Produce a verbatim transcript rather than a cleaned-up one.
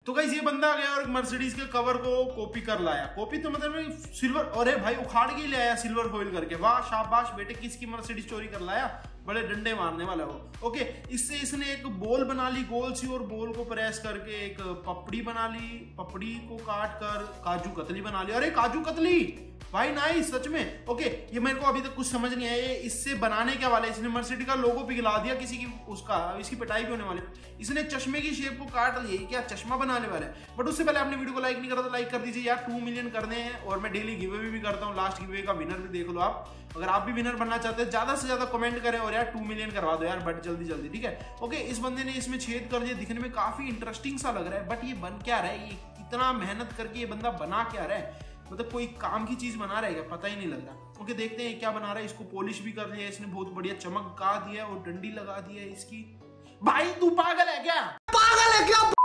तो गाइस ये बंदा गया और मर्सिडीज के कवर को कॉपी कर लाया। कॉपी तो मतलब सिल्वर, अरे भाई उखाड़ के ले आया सिल्वर फॉइल करके। वाह शाबाश बेटे, किसकी मर्सिडीज चोरी कर लाया, बड़े डंडे मारने वाला वो। ओके, इससे इसने एक बॉल बना ली गोल सी, और बॉल को प्रेस करके एक पपड़ी बना ली, पपड़ी को काट कर काजू कतली बना ली। अरे काजू कतली भाई नाइस सच में। ओके, ये मेरे को अभी तक कुछ समझ नहीं आया इससे बनाने क्या वाला है। इसने मर्सिडीज का लोगो पिघला दिया किसी की, उसका इसकी पिटाई भी होने वाली। इसने चश्मे की शेप को काट लिया, क्या चश्मा बनाने वाला है। बट उससे पहले आपने वीडियो को लाइक नहीं करा तो लाइक कर दीजिए यार, टू मिलियन करने हैं। और मैं डेली गिव अवे भी करता हूँ, लास्ट गिव अवे का विनर भी देख लो आप। अगर आप भी विनर बनना चाहते हैं ज्यादा से ज्यादा कमेंट करें और यार टू मिलियन करवा दो यार, बट जल्दी जल्दी, ठीक है। ओके, इस बंदे ने इसमें छेद कर दिया, दिखने में काफी इंटरेस्टिंग सा लग रहा है। बट ये बन क्या रहा है, ये इतना मेहनत करके ये बंदा बना क्या रहा है, मतलब कोई काम की चीज बना रहा है क्या, पता ही नहीं लग रहा। ओके, देखते हैं क्या बना रहा है। इसको पॉलिश भी कर दिया इसने, बहुत बढ़िया चमक गा दिया और डंडी लगा दी है इसकी। भाई तू पागल है क्या, पागल है क्या?